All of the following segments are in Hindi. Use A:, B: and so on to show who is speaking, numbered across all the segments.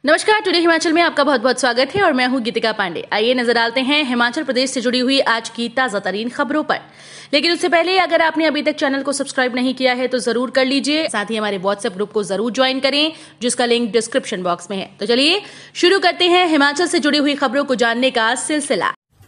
A: नमस्कार, टुडे हिमाचल में आपका बहुत बहुत स्वागत है और मैं हूं गीतिका पांडे। आइए नजर डालते हैं हिमाचल प्रदेश से जुड़ी हुई आज की ताजा तरीन खबरों पर। लेकिन उससे पहले अगर आपने अभी तक चैनल को सब्सक्राइब नहीं किया है तो जरूर कर लीजिए। साथ ही हमारे व्हाट्सएप ग्रुप को जरूर ज्वाइन करें, जिसका लिंक डिस्क्रिप्शन बॉक्स में है। तो चलिए शुरू करते हैं हिमाचल से जुड़ी हुई खबरों को जानने का सिलसिला।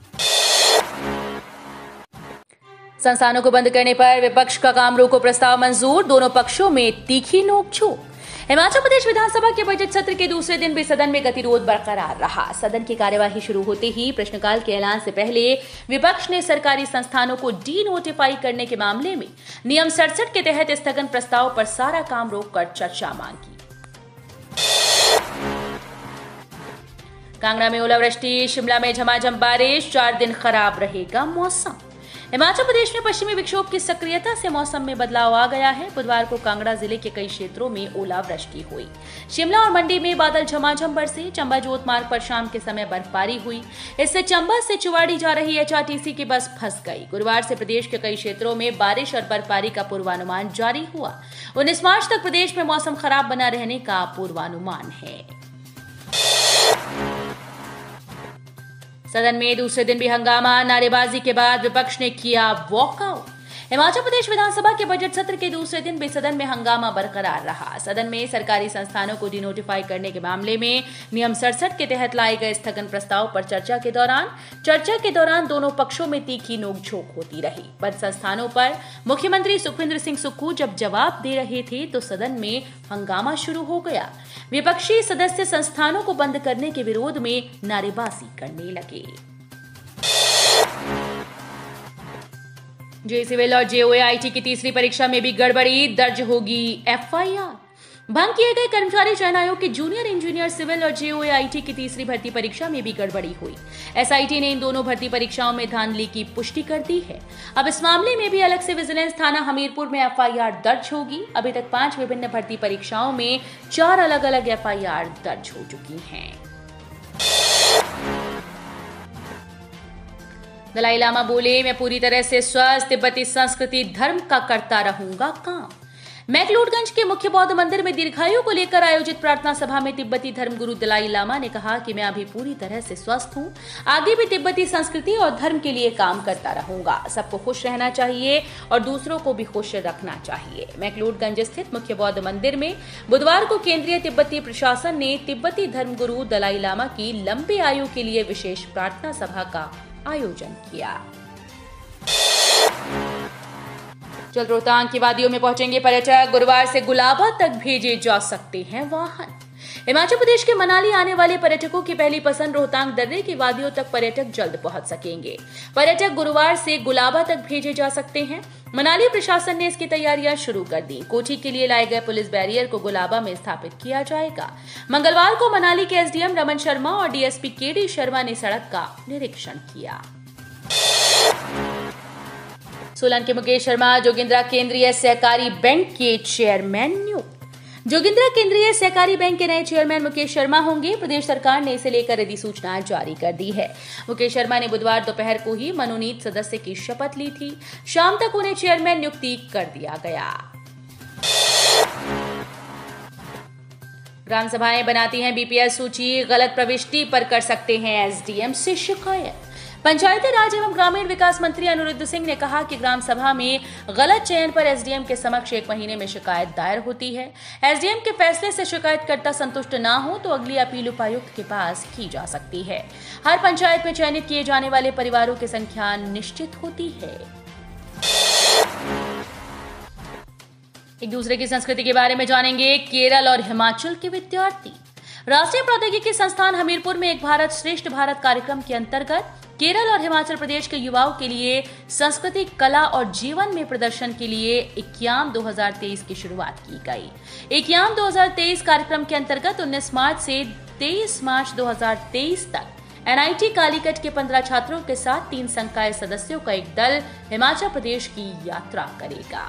A: संस्थानों को बंद करने पर विपक्ष का काम रोको प्रस्ताव मंजूर, दोनों पक्षों में तीखी नोकझोंक। हिमाचल प्रदेश विधानसभा के बजट सत्र के दूसरे दिन भी सदन में गतिरोध बरकरार रहा। सदन की कार्यवाही शुरू होते ही प्रश्नकाल के ऐलान से पहले विपक्ष ने सरकारी संस्थानों को डी नोटिफाई करने के मामले में नियम 67 के तहत स्थगन प्रस्ताव पर सारा काम रोककर चर्चा मांगी। कांगड़ा में ओलावृष्टि, शिमला में झमाझम बारिश, 4 दिन खराब रहेगा मौसम। हिमाचल प्रदेश में पश्चिमी विक्षोभ की सक्रियता से मौसम में बदलाव आ गया है। बुधवार को कांगड़ा जिले के कई क्षेत्रों में ओलावृष्टि हुई। शिमला और मंडी में बादल झमाझम बरसे। चंबा जोत मार्ग पर शाम के समय बर्फबारी हुई। इससे चंबा से चुवाड़ी जा रही HRTC की बस फंस गई। गुरुवार से प्रदेश के कई क्षेत्रों में बारिश और बर्फबारी का पूर्वानुमान जारी हुआ। 19 मार्च तक प्रदेश में मौसम खराब बना रहने का पूर्वानुमान है। सदन में दूसरे दिन भी हंगामा, नारेबाजी के बाद विपक्ष ने किया वॉकआउट। हिमाचल प्रदेश विधानसभा के बजट सत्र के दूसरे दिन भी सदन में हंगामा बरकरार रहा। सदन में सरकारी संस्थानों को डिनोटिफाई करने के मामले में नियम 67 के तहत लाए गए स्थगन प्रस्ताव पर चर्चा के दौरान दोनों पक्षों में तीखी नोकझोंक होती रही। बंद संस्थानों पर मुख्यमंत्री सुखविंदर सिंह सुक्खू जब जवाब दे रहे थे तो सदन में हंगामा शुरू हो गया। विपक्षी सदस्य संस्थानों को बंद करने के विरोध में नारेबाजी करने लगे। जे सिविल और JOAIT की तीसरी परीक्षा में भी गड़बड़ी, दर्ज होगी FIR। भंग किए गए कर्मचारी चयन आयोग के जूनियर इंजीनियर सिविल और JOAIT की तीसरी भर्ती परीक्षा में भी गड़बड़ी हुई। SIT ने इन दोनों भर्ती परीक्षाओं में धांधली की पुष्टि कर दी है। अब इस मामले में भी अलग से विजिलेंस थाना हमीरपुर में FIR दर्ज होगी। अभी तक 5 विभिन्न भर्ती परीक्षाओं में 4 अलग अलग FIR दर्ज हो चुकी हैं। दलाई लामा बोले, मैं पूरी तरह से स्वस्थ, तिब्बती संस्कृति धर्म का करता रहूंगा काम। मैक्लोडगंज के मुख्य बौद्ध मंदिर में दीर्घायु को लेकर आयोजित प्रार्थना सभा में तिब्बती धर्मगुरु दलाई लामा ने कहा कि मैं अभी पूरी तरह से स्वस्थ हूं, आगे भी तिब्बती संस्कृति और धर्म के लिए काम करता रहूंगा। सबको खुश रहना चाहिए और दूसरों को भी खुश रखना चाहिए। मैक्लोडगंज स्थित मुख्य बौद्ध मंदिर में बुधवार को केंद्रीय तिब्बती प्रशासन ने तिब्बती धर्मगुरु दलाई लामा की लंबी आयु के लिए विशेष प्रार्थना सभा का आयोजन किया। जल्द रोहतांग की वादियों में पहुंचेंगे पर्यटक, गुरुवार से गुलाबा तक भेजे जा सकते हैं वाहन। हिमाचल प्रदेश के मनाली आने वाले पर्यटकों की पहली पसंद रोहतांग दर्रे की वादियों तक पर्यटक जल्द पहुंच सकेंगे। पर्यटक गुरुवार से गुलाबा तक भेजे जा सकते हैं। मनाली प्रशासन ने इसकी तैयारियां शुरू कर दी। कोठी के लिए लाए गए पुलिस बैरियर को गुलाबा में स्थापित किया जाएगा। मंगलवार को मनाली के SDM रमन शर्मा और DSP KD शर्मा ने सड़क का निरीक्षण किया। सोलन के मुकेश शर्मा जोगिंद्रा केंद्रीय सहकारी बैंक के चेयरमैन नियुक्त। जोगिंद्रा केंद्रीय सहकारी बैंक के नए चेयरमैन मुकेश शर्मा होंगे। प्रदेश सरकार ने इसे लेकर अधिसूचना जारी कर दी है। मुकेश शर्मा ने बुधवार दोपहर को ही मनोनीत सदस्य की शपथ ली थी। शाम तक उन्हें चेयरमैन नियुक्ति कर दिया गया। ग्राम सभाएं बनाती हैं BPL सूची, गलत प्रविष्टि पर कर सकते हैं SDM से शिकायत। पंचायती राज एवं ग्रामीण विकास मंत्री अनिरुद्ध सिंह ने कहा कि ग्राम सभा में गलत चयन पर SDM के समक्ष 1 महीने में शिकायत दायर होती है। SDM के फैसले से शिकायतकर्ता संतुष्ट ना हो तो अगली अपील उपायुक्त के पास की जा सकती है। हर पंचायत में चयनित किए जाने वाले परिवारों की संख्या निश्चित होती है। एक दूसरे की संस्कृति के बारे में जानेंगे। केरल और हिमाचल के विद्यार्थी। राष्ट्रीय प्रौद्योगिकी संस्थान हमीरपुर में एक भारत श्रेष्ठ भारत कार्यक्रम के अंतर्गत केरल और हिमाचल प्रदेश के युवाओं के लिए संस्कृति, कला और जीवन में प्रदर्शन के लिए एक्याम 2023 की शुरुआत की गई। एक्याम 2023 कार्यक्रम के अंतर्गत 19 मार्च से 23 मार्च 2023 तक NIT कालीकट के 15 छात्रों के साथ 3 संकाय सदस्यों का एक दल हिमाचल प्रदेश की यात्रा करेगा।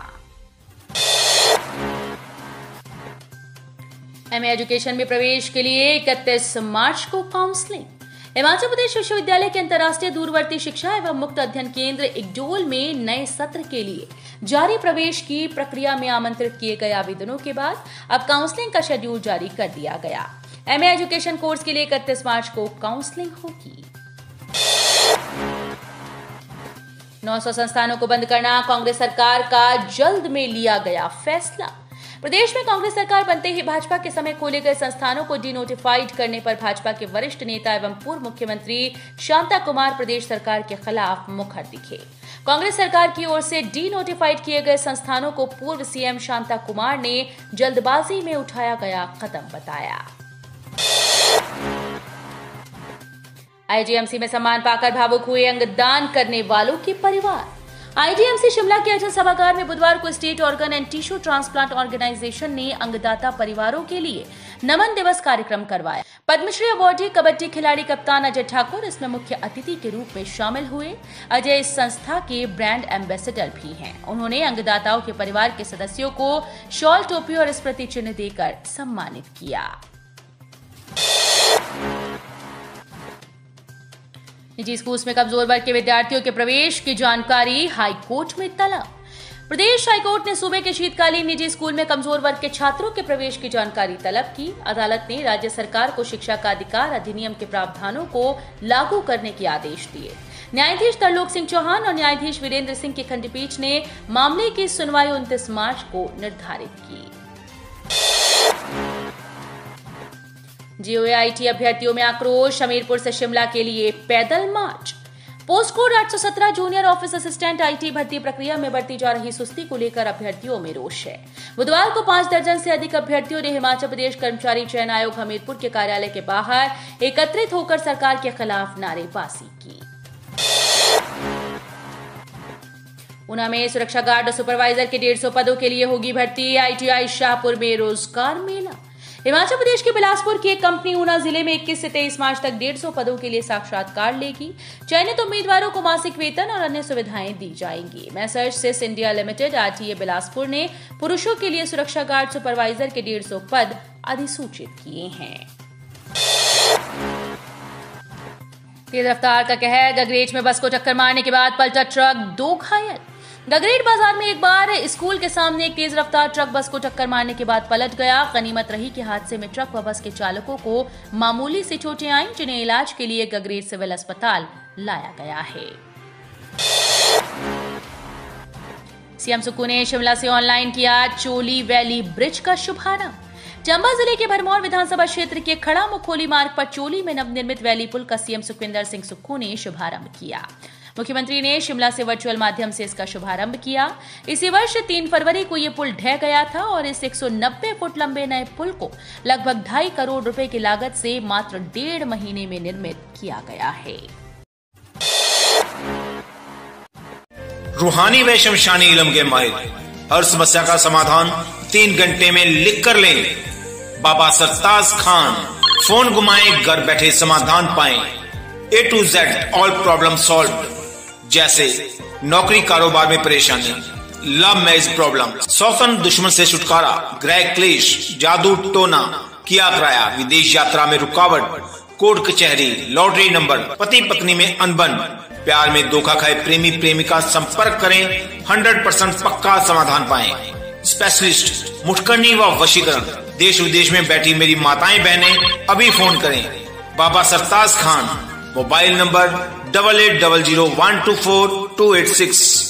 A: MA एजुकेशन में प्रवेश के लिए 31 मार्च को काउंसलिंग। हिमाचल प्रदेश विश्वविद्यालय के अंतर्राष्ट्रीय दूरवर्ती शिक्षा एवं मुक्त अध्ययन केंद्र इग्डोल में नए सत्र के लिए जारी प्रवेश की प्रक्रिया में आमंत्रित किए गए आवेदनों के बाद अब काउंसलिंग का शेड्यूल जारी कर दिया गया। एमए एजुकेशन कोर्स के लिए 31 मार्च को काउंसलिंग होगी। 900 संस्थानों को बंद करना कांग्रेस सरकार का जल्द में लिया गया फैसला। प्रदेश में कांग्रेस सरकार बनते ही भाजपा के समय खोले गए संस्थानों को डीनोटिफाइड करने पर भाजपा के वरिष्ठ नेता एवं पूर्व मुख्यमंत्री शांता कुमार प्रदेश सरकार के खिलाफ मुखर दिखे। कांग्रेस सरकार की ओर से डीनोटिफाइड किए गए संस्थानों को पूर्व सीएम शांता कुमार ने जल्दबाजी में उठाया गया कदम बताया। आईजीएमसी में सम्मान पाकर भावुक हुए अंगदान करने वालों के परिवार। आईजीएमसी शिमला के अजय सभागार में बुधवार को state organ and tissue transplant organisation ने अंगदाता परिवारों के लिए नमन दिवस कार्यक्रम करवाया। पद्मश्री अवार्डी कबड्डी खिलाड़ी कप्तान अजय ठाकुर इसमें मुख्य अतिथि के रूप में शामिल हुए। अजय इस संस्था के ब्रांड एम्बेसडर भी हैं। उन्होंने अंगदाताओं के परिवार के सदस्यों को शॉल, टोपी और स्मृति चिन्ह देकर सम्मानित किया। निजी स्कूल में कमजोर वर्ग के विद्यार्थियों के प्रवेश की जानकारी हाईकोर्ट में तलब। प्रदेश हाईकोर्ट ने सूबे के शीतकालीन निजी स्कूल में कमजोर वर्ग के छात्रों के प्रवेश की जानकारी तलब की। अदालत ने राज्य सरकार को शिक्षा का अधिकार अधिनियम के प्रावधानों को लागू करने के आदेश दिए। न्यायाधीश तरलोक सिंह चौहान और न्यायाधीश वीरेंद्र सिंह की खंडपीठ ने मामले की सुनवाई 29 मार्च को निर्धारित की। जीओएआईटी अभ्यर्थियों में आक्रोश। हमीरपुर से शिमला के लिए पैदल मार्च। Post code 817 junior office assistant IT भर्ती प्रक्रिया में बढ़ती जा रही सुस्ती को लेकर अभ्यर्थियों में रोष है। बुधवार को 5 दर्जन से अधिक अभ्यर्थियों ने हिमाचल प्रदेश कर्मचारी चयन आयोग हमीरपुर के कार्यालय के बाहर एकत्रित होकर सरकार के खिलाफ नारेबाजी की। ऊना में सुरक्षा गार्ड और सुपरवाइजर के 150 पदों के लिए होगी भर्ती। आईटीआई शाहपुर में रोजगार मेला। हिमाचल प्रदेश के बिलासपुर की एक कंपनी ऊना जिले में 21 से 23 मार्च तक 150 पदों के लिए साक्षात्कार लेगी। चयनित उम्मीदवारों को मासिक वेतन और अन्य सुविधाएं दी जाएंगी। Messrs SIS India limited RTA Bilaspur ने पुरुषों के लिए सुरक्षा गार्ड सुपरवाइजर के 150 पद अधिसूचित किए हैं। तेज रफ्तार का कहर। गगरेट में बस को टक्कर मारने के बाद पलटा ट्रक, 2 घायल। गगरेट बाजार में एक बार स्कूल के सामने एक तेज रफ्तार ट्रक बस को टक्कर मारने के बाद पलट गया। गनीमत रही कि हादसे में ट्रक व बस के चालकों को मामूली सी चोटें आईं, जिन्हें इलाज के लिए गगरेट सिविल अस्पताल लाया गया है। सीएम सुक्खू ने शिमला से ऑनलाइन किया चोली वैली ब्रिज का शुभारंभ। चंबा जिले के भरमौर विधानसभा क्षेत्र के खड़ा मुखोली मार्ग पर चोली में नवनिर्मित वैली पुल का सीएम सुखविंदर सिंह सुक्खू ने शुभारंभ किया। मुख्यमंत्री ने शिमला से वर्चुअल माध्यम से इसका शुभारंभ किया। इसी वर्ष 3 फरवरी को ये पुल ढह गया था और इस 190 फुट लंबे नए पुल को लगभग 2.5 करोड़ रुपए की लागत से मात्र 1.5 महीने में निर्मित किया गया है।
B: रूहानी व शमशानी इल्म के माहिर हर समस्या का समाधान 3 घंटे में लिख कर लें। बाबा सरताज खान। फोन घुमाएं, घर बैठे समाधान पाएं। A to Z all problem solve. जैसे नौकरी कारोबार में परेशानी, लव मैरिज प्रॉब्लम, सौतन दुश्मन से छुटकारा, गृह क्लेश, जादू टोना, किया कराया, विदेश यात्रा में रुकावट, कोर्ट कचहरी, लॉटरी नंबर, पति पत्नी में अनबन, प्यार में धोखा खाए प्रेमी प्रेमिका संपर्क करें। 100% पक्का समाधान पाएं। स्पेशलिस्ट मुठकरनी व वशीकरण। देश विदेश में बैठी मेरी माताएं बहनें अभी फोन करें। बाबा सरताज खान। Mobile number 8800124286।